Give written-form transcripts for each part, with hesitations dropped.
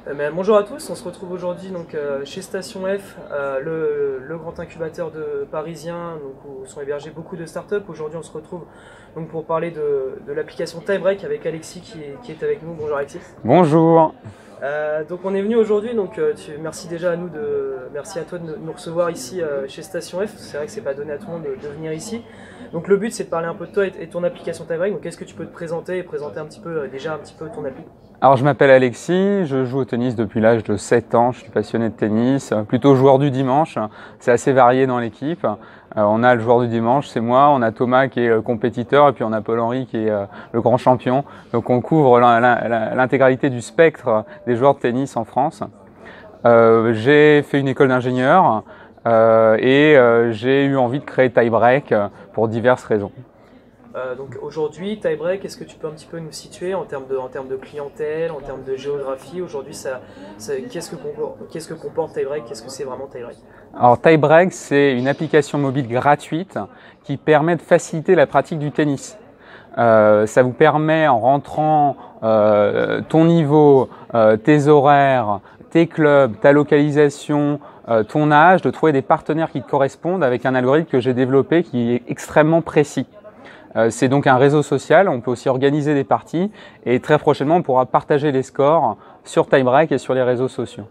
Bonjour à tous, on se retrouve aujourd'hui chez Station F, le grand incubateur de parisien où sont hébergés beaucoup de startups. Aujourd'hui on se retrouve pour parler de l'application Tiebreak avec Alexis qui est avec nous. Bonjour Alexis. Bonjour. On est venu aujourd'hui, merci déjà merci à toi de nous recevoir ici chez Station F. C'est vrai que c'est pas donné à tout le monde de venir ici. Donc le but c'est de parler un peu de toi et ton application Tiebreak. Donc est-ce que tu peux te présenter et présenter un petit peu ton appli? Alors je m'appelle Alexis, je joue au tennis depuis l'âge de 7 ans, je suis passionné de tennis, plutôt joueur du dimanche, c'est assez varié dans l'équipe. On a le joueur du dimanche, c'est moi, on a Thomas qui est le compétiteur et puis on a Paul-Henri qui est le grand champion. Donc on couvre l'intégralité du spectre des joueurs de tennis en France. J'ai fait une école d'ingénieur et j'ai eu envie de créer Tiebreak pour diverses raisons. Donc aujourd'hui, Tiebreak, est-ce que tu peux un petit peu nous situer en termes de clientèle, en termes de géographie? Aujourd'hui, qu'est-ce que comporte Tiebreak? Qu'est-ce que c'est vraiment Tiebreak? Alors Tiebreak, c'est une application mobile gratuite qui permet de faciliter la pratique du tennis. Ça vous permet, en rentrant ton niveau, tes horaires, tes clubs, ta localisation, ton âge, de trouver des partenaires qui te correspondent avec un algorithme que j'ai développé qui est extrêmement précis. C'est donc un réseau social, on peut aussi organiser des parties et très prochainement on pourra partager les scores sur Tiebreak et sur les réseaux sociaux.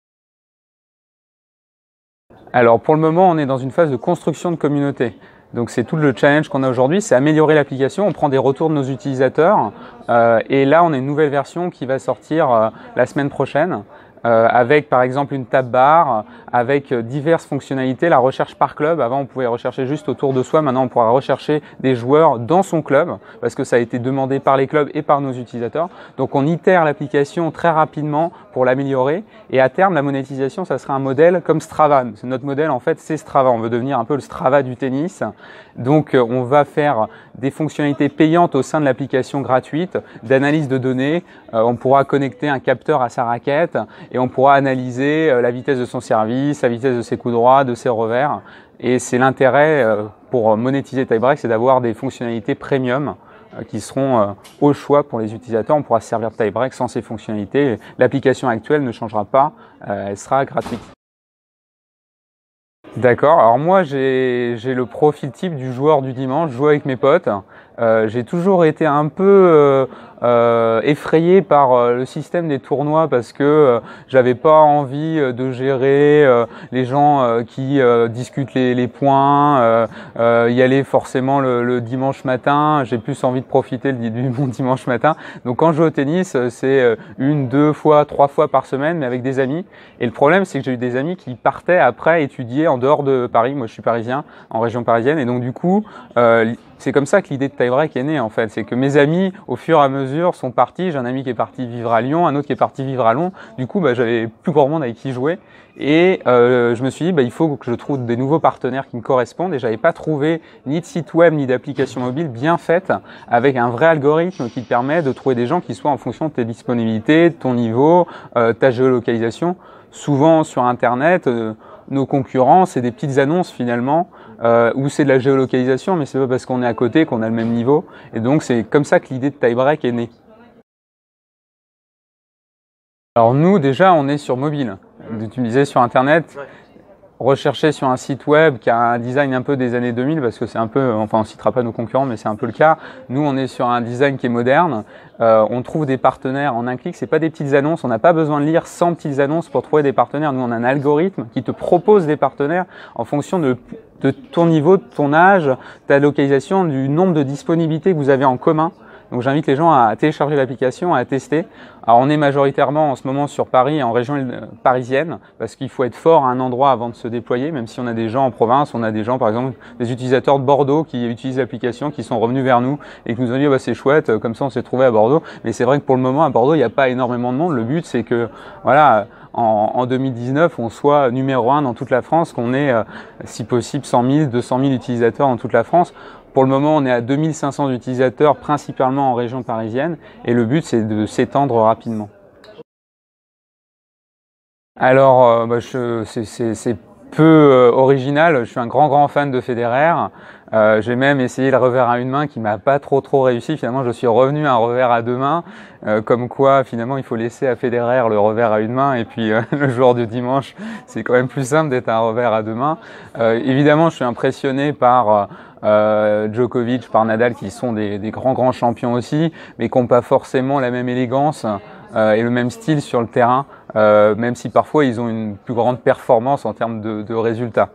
Alors pour le moment on est dans une phase de construction de communauté. Donc c'est tout le challenge qu'on a aujourd'hui, c'est améliorer l'application, on prend des retours de nos utilisateurs et là on a une nouvelle version qui va sortir la semaine prochaine. Avec par exemple une tab bar, avec diverses fonctionnalités, la recherche par club. Avant on pouvait rechercher juste autour de soi, maintenant on pourra rechercher des joueurs dans son club parce que ça a été demandé par les clubs et par nos utilisateurs. Donc on itère l'application très rapidement pour l'améliorer et à terme la monétisation ça sera un modèle comme Strava. Notre modèle en fait c'est Strava, on veut devenir un peu le Strava du tennis. Donc on va faire des fonctionnalités payantes au sein de l'application gratuite, d'analyse de données, on pourra connecter un capteur à sa raquette et on pourra analyser la vitesse de son service, la vitesse de ses coups droits, de ses revers. Et c'est l'intérêt pour monétiser Tiebreak, c'est d'avoir des fonctionnalités premium qui seront au choix pour les utilisateurs. On pourra se servir de Tiebreak sans ces fonctionnalités. L'application actuelle ne changera pas, elle sera gratuite. D'accord, alors moi j'ai le profil type du joueur du dimanche, jouer avec mes potes. J'ai toujours été un peu effrayé par le système des tournois parce que j'avais pas envie de gérer les gens qui discutent les points, y aller forcément le dimanche matin. J'ai plus envie de profiter du mon dimanche matin. Donc quand je joue au tennis, c'est une, deux fois, trois fois par semaine, mais avec des amis. Et le problème, c'est que j'ai eu des amis qui partaient après étudier en dehors de Paris. Moi, je suis parisien, en région parisienne, et donc du coup, c'est comme ça que l'idée de Tiebreak est née en fait. C'est que mes amis, au fur et à mesure, sont partis. J'ai un ami qui est parti vivre à Lyon, un autre qui est parti vivre à Londres. Du coup, j'avais plus grand monde avec qui jouer. Et je me suis dit, il faut que je trouve des nouveaux partenaires qui me correspondent. Et j'avais pas trouvé ni de site web ni d'application mobile bien faite avec un vrai algorithme qui te permet de trouver des gens qui soient en fonction de tes disponibilités, de ton niveau, ta géolocalisation. Souvent sur Internet, nos concurrents, c'est des petites annonces finalement, où c'est de la géolocalisation, mais c'est pas parce qu'on est à côté qu'on a le même niveau. Et donc c'est comme ça que l'idée de Tiebreak est née. Alors nous déjà on est sur mobile. Tu me disais sur Internet. Ouais. Rechercher sur un site web qui a un design un peu des années 2000 parce que c'est un peu, enfin on citera pas nos concurrents mais c'est un peu le cas. Nous on est sur un design qui est moderne, on trouve des partenaires en un clic, c'est pas des petites annonces, on n'a pas besoin de lire 100 petites annonces pour trouver des partenaires. Nous on a un algorithme qui te propose des partenaires en fonction de ton niveau, de ton âge, ta localisation, du nombre de disponibilités que vous avez en commun. Donc j'invite les gens à télécharger l'application, à tester. Alors on est majoritairement en ce moment sur Paris et en région parisienne parce qu'il faut être fort à un endroit avant de se déployer, même si on a des gens en province, on a des gens par exemple, des utilisateurs de Bordeaux qui utilisent l'application, qui sont revenus vers nous et qui nous ont dit c'est chouette, comme ça on s'est trouvé à Bordeaux. Mais c'est vrai que pour le moment à Bordeaux il n'y a pas énormément de monde. Le but c'est que voilà, en 2019 on soit numéro 1 dans toute la France, qu'on ait si possible 100 000, 200 000 utilisateurs dans toute la France. Pour le moment, on est à 2500 utilisateurs, principalement en région parisienne, et le but, c'est de s'étendre rapidement. Alors, c'est peu original. Je suis un grand fan de Federer. J'ai même essayé le revers à une main qui m'a pas trop réussi. Finalement, je suis revenu à un revers à deux mains. Comme quoi, finalement, il faut laisser à Federer le revers à une main. Et puis, le joueur du dimanche, c'est quand même plus simple d'être un revers à deux mains. Évidemment, je suis impressionné par Djokovic, par Nadal, qui sont des grands champions aussi, mais qui n'ont pas forcément la même élégance et le même style sur le terrain, même si parfois ils ont une plus grande performance en termes de résultats.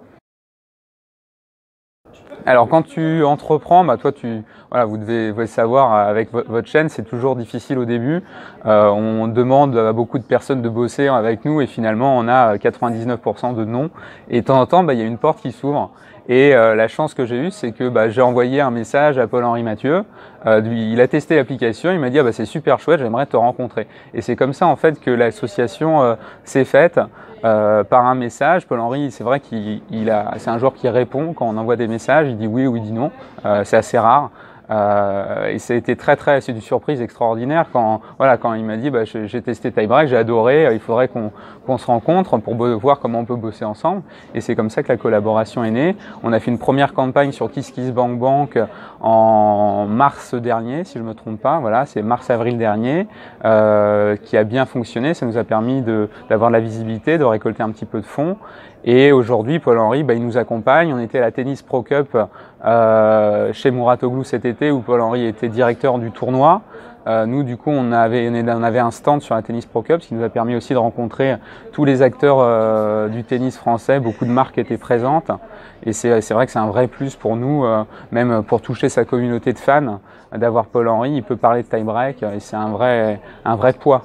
Alors quand tu entreprends, toi voilà, vous devez savoir avec votre chaîne, c'est toujours difficile au début. On demande à beaucoup de personnes de bosser avec nous et finalement on a 99% de non. Et de temps en temps, il y a une porte qui s'ouvre. Et la chance que j'ai eue, c'est que j'ai envoyé un message à Paul-Henri Mathieu. Il a testé l'application, il m'a dit c'est super chouette, j'aimerais te rencontrer. Et c'est comme ça en fait que l'association s'est faite. Par un message. Paul-Henri, c'est vrai c'est un joueur qui répond quand on envoie des messages, il dit oui ou il dit non, c'est assez rare. Et ça a été c'est une surprise extraordinaire quand il m'a dit j'ai testé tie-break, j'ai adoré, il faudrait qu'on se rencontre pour voir comment on peut bosser ensemble. Et c'est comme ça que la collaboration est née. On a fait une première campagne sur KissKissBankBank en mars dernier, si je ne me trompe pas. Voilà, c'est mars-avril dernier, qui a bien fonctionné. Ça nous a permis d'avoir de la visibilité, de récolter un petit peu de fonds. Et aujourd'hui, Paul-Henri, il nous accompagne. On était à la Tennis Pro Cup chez Mouratoglou cet été où Paul-Henri était directeur du tournoi. Nous, du coup, on avait un stand sur la Tennis Pro Cup, ce qui nous a permis aussi de rencontrer tous les acteurs du tennis français. Beaucoup de marques étaient présentes. Et c'est vrai que c'est un vrai plus pour nous, même pour toucher sa communauté de fans, d'avoir Paul-Henri. Il peut parler de tie-break et c'est un vrai poids.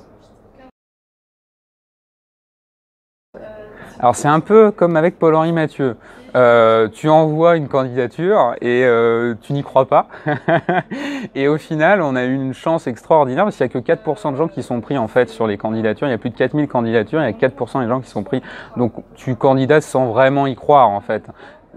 Alors c'est un peu comme avec Paul-Henri Mathieu. Tu envoies une candidature et tu n'y crois pas. Et au final, on a eu une chance extraordinaire parce qu'il n'y a que 4% de gens qui sont pris en fait sur les candidatures. Il y a plus de 4000 candidatures, il y a 4% des gens qui sont pris. Donc tu candidates sans vraiment y croire en fait.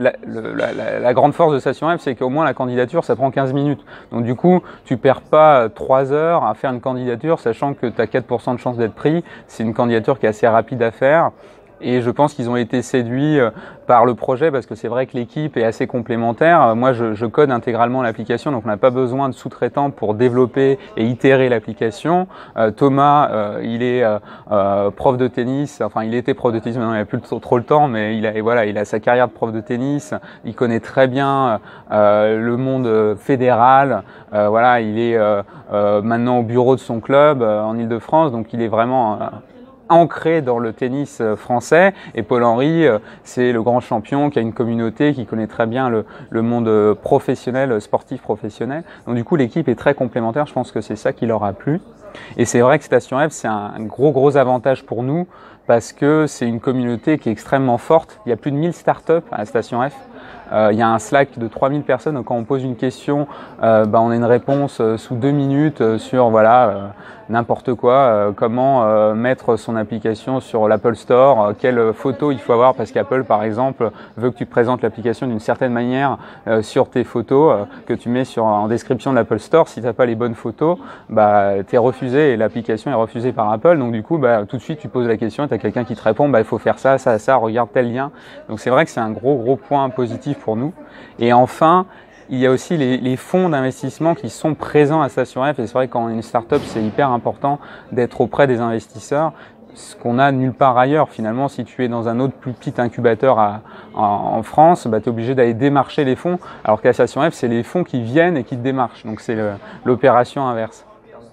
La grande force de Station F, c'est qu'au moins la candidature, ça prend 15 minutes. Donc du coup, tu perds pas 3 heures à faire une candidature, sachant que tu as 4% de chance d'être pris. C'est une candidature qui est assez rapide à faire. Et je pense qu'ils ont été séduits par le projet parce que c'est vrai que l'équipe est assez complémentaire. Moi, je code intégralement l'application, donc on n'a pas besoin de sous-traitants pour développer et itérer l'application. Thomas, il est prof de tennis. Enfin, il était prof de tennis, maintenant il n'a plus trop le temps, mais il a sa carrière de prof de tennis. Il connaît très bien le monde fédéral. Il est maintenant au bureau de son club en Île-de-France, donc il est vraiment ancré dans le tennis français. Et Paul-Henri, c'est le grand champion qui a une communauté, qui connaît très bien le monde professionnel, sportif professionnel. Donc du coup, l'équipe est très complémentaire. Je pense que c'est ça qui leur a plu. Et c'est vrai que Station F, c'est un gros avantage pour nous parce que c'est une communauté qui est extrêmement forte. Il y a plus de 1000 startups à Station F. Il y a un Slack de 3000 personnes, donc quand on pose une question, on a une réponse sous 2 minutes sur n'importe quoi, comment mettre son application sur l'Apple Store, quelle photo il faut avoir, parce qu'Apple par exemple veut que tu présentes l'application d'une certaine manière sur tes photos que tu mets en description de l'Apple Store. Si tu n'as pas les bonnes photos, tu es refusé et l'application est refusée par Apple. Donc du coup, tout de suite tu poses la question et tu as quelqu'un qui te répond, il faut faire ça, regarde tel lien. Donc c'est vrai que c'est un gros point positif pour nous. Et enfin, il y a aussi les fonds d'investissement qui sont présents à Station F. Et c'est vrai que quand on est une start-up, c'est hyper important d'être auprès des investisseurs. Ce qu'on a nulle part ailleurs. Finalement, si tu es dans un autre plus petit incubateur en France, tu es obligé d'aller démarcher les fonds. Alors qu'à Station F, c'est les fonds qui viennent et qui te démarchent. Donc c'est l'opération inverse.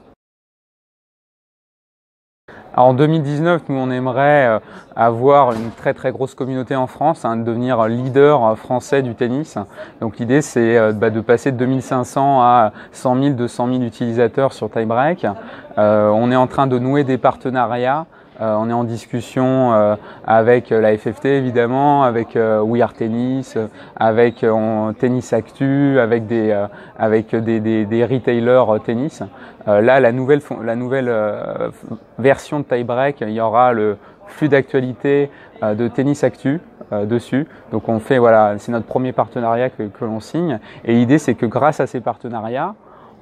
Alors en 2019, nous on aimerait avoir une très grosse communauté en France, devenir leader français du tennis. Donc l'idée c'est de passer de 2500 à 100 000, 200 000 utilisateurs sur tie-break. On est en train de nouer des partenariats. On est en discussion avec la FFT évidemment, avec We Are Tennis, avec Tennis Actu, avec des retailers tennis. Là, la nouvelle version de tie-break, il y aura le flux d'actualité de Tennis Actu dessus. Donc on fait c'est notre premier partenariat que l'on signe. Et l'idée c'est que grâce à ces partenariats,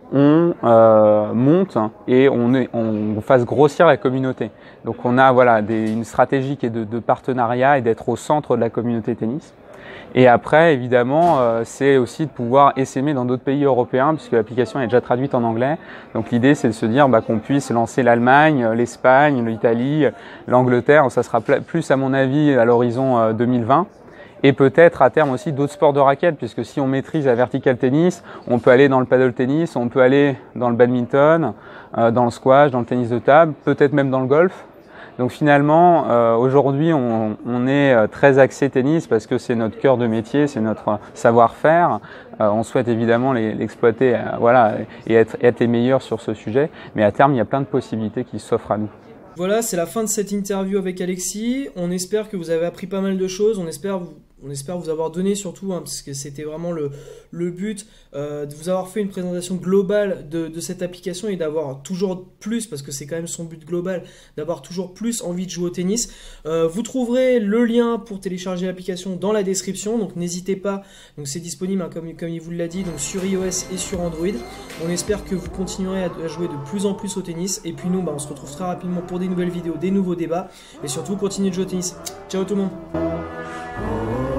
on monte et on fasse grossir la communauté. Donc on a voilà, une stratégie qui est de partenariat et d'être au centre de la communauté tennis. Et après, évidemment, c'est aussi de pouvoir essaimer dans d'autres pays européens, puisque l'application est déjà traduite en anglais. Donc l'idée, c'est de se dire qu'on puisse lancer l'Allemagne, l'Espagne, l'Italie, l'Angleterre. Ça sera plus, à mon avis, à l'horizon 2020. Et peut-être à terme aussi d'autres sports de raquettes, puisque si on maîtrise la vertical tennis, on peut aller dans le paddle tennis, on peut aller dans le badminton, dans le squash, dans le tennis de table, peut-être même dans le golf. Donc finalement, aujourd'hui, on est très axé tennis parce que c'est notre cœur de métier, c'est notre savoir-faire. On souhaite évidemment l'exploiter voilà, et être les meilleurs sur ce sujet. Mais à terme, il y a plein de possibilités qui s'offrent à nous. Voilà, c'est la fin de cette interview avec Alexis. On espère que vous avez appris pas mal de choses. On espère vous avoir donné surtout, parce que c'était vraiment le but, de vous avoir fait une présentation globale de cette application et d'avoir toujours plus, parce que c'est quand même son but global, d'avoir toujours plus envie de jouer au tennis. Vous trouverez le lien pour télécharger l'application dans la description, donc n'hésitez pas. Donc c'est disponible, comme il vous l'a dit, donc sur iOS et sur Android. On espère que vous continuerez à jouer de plus en plus au tennis. Et puis nous, on se retrouve très rapidement pour des nouvelles vidéos, des nouveaux débats. Et surtout, continuez de jouer au tennis. Ciao tout le monde.